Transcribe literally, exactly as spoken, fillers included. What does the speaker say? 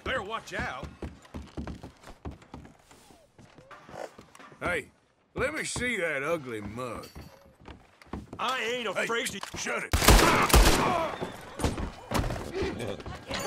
Better watch out. Hey, let me see that ugly mug. I ain't afraid Hey, to... shut it.